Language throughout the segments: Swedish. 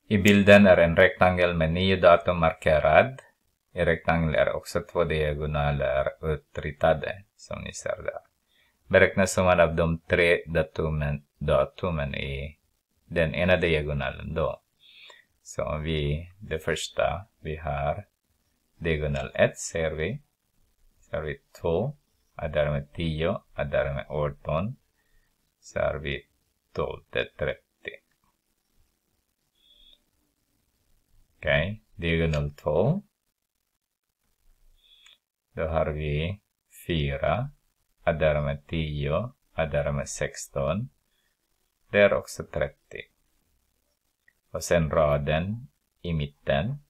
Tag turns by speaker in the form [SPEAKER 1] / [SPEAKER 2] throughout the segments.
[SPEAKER 1] I bilden är en rektangel med 9 datum markerad. I rektangeln är också 2 diagonaler utritade, som ni ser där. Beräkna summan av de 3 datumen i den ena diagonalen då. Så om det första vi har diagonal 1 ser vi 2, och därmed 10, och därmed 18, så har vi 12 till 30. Okej, diagonal 2. Då har vi 4, och därmed 10, och därmed 16. Det är också 30. Och sen raden i mitten.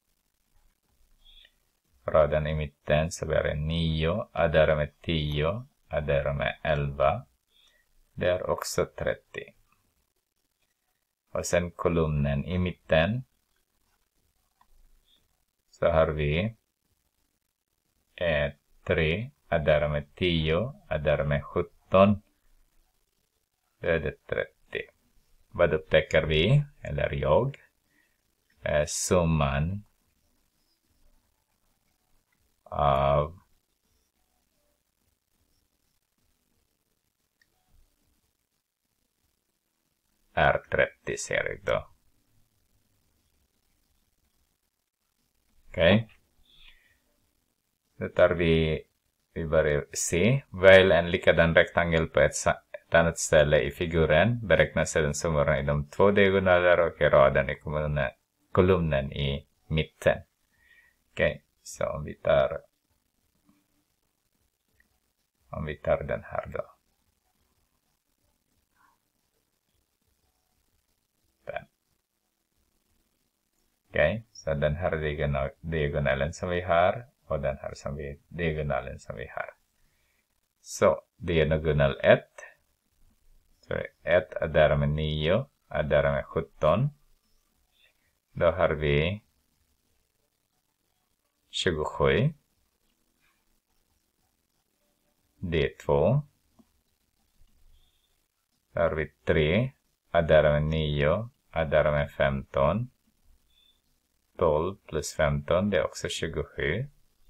[SPEAKER 1] Raden i mitten så blir det 9, och därmed 10, och därmed 11. Det är också 30. Och sen kolumnen i mitten. Så har vi 3, och därmed 10, och därmed 17. Det är det 30. Vad upptäcker vi, eller jag? Summan av är 30 ser jag då. Okej. Då tar vi börjar se. Välj en likadan rektangel på ett annat ställe i figuren. Beräkna sedan summorna i de 2 diagonaler och i raden i kolumnen i mitten. Okej, så om vi tar den här då. Okej, så den här diagonalen som vi har och den här diagonalen som vi har. Så diagonal 1. Så 1 är därmed 9, är därmed 17. Då har vi 27. D2. Då har vi 3, är därmed 9, är därmed 15. 12 plus 15, det är också 27.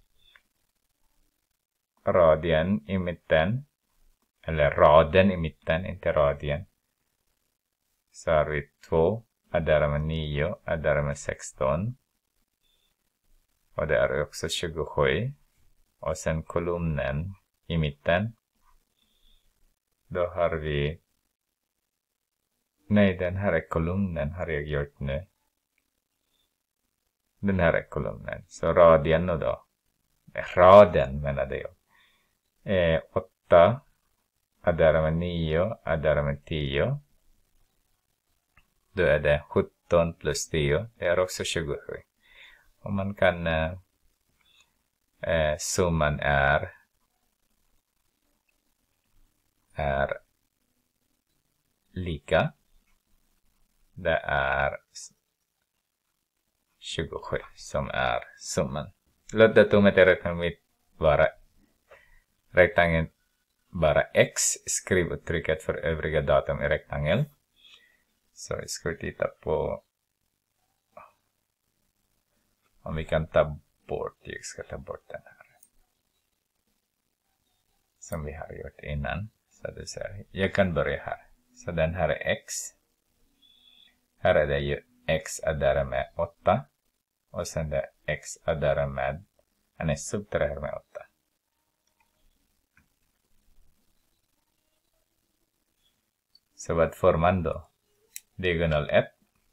[SPEAKER 1] Radien i mitten, eller raden i mitten, inte radien. Så har vi 2, är därmed 9, är därmed 16. Och det är också 27. Och sen kolumnen i mitten. Då har vi... Nej, den här är kolumnen har jag gjort nu. Den här är kolumnen. Så radien då. Raden menade jag. 8. Är därmed 9. Är därmed 10. Då är det 17 plus 10. Det är också 27. Och man kan... summan är lika. Det är 27 som är summan. Låt datumet i rektangeln vara rektangeln bara x. Skriv uttrycket för övriga datum i rektangeln. Så vi ska titta på om vi kan ta bort. Jag ska ta bort den här. Som vi har gjort innan. Så det ser, jag kan börja här. Så den här är x. Här är det ju x är därmed 8. Och sen det x är därmed, han är subtraherar med 8. Så vad får man då? Diagonal 1.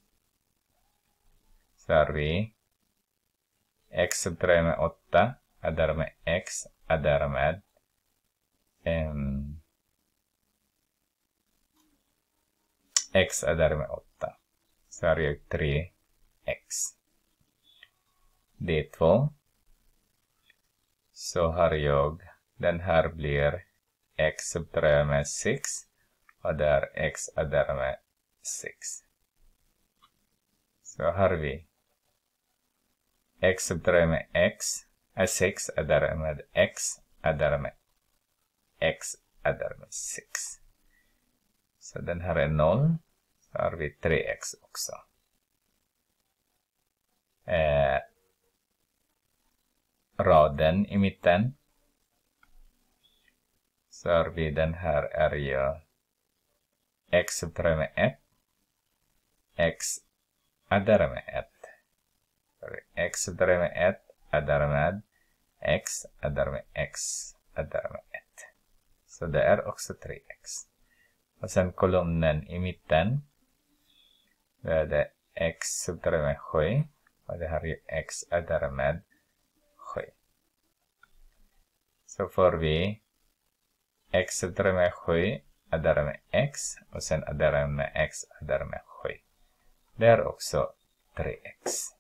[SPEAKER 1] Så har vi x subtraherar med 8. Är därmed x är därmed x är därmed 8. Så har jag 3x. D2. Så har jag, den här blir x subtraherar med 6. Och där x är därmed 6. Så har vi x subtraherar med x är 6 är därmed x är därmed x är därmed 6. Så den här är 0. Så har vi 3x också. raden i mitten. Så har vi den här är ju x subtraherat med 1. X adderar med 1. X subtraherat med 1 adderar med x adderar med x adderar med 1. Så det är också 3x. Och sen kolumnen i mitten. Då är det x subtraherat med 7. Och det här är x adderar med 7. Så får vi x subtraherat med 7 adderar med x. Och sen adderar med x adderar med 7. Det är också 3x.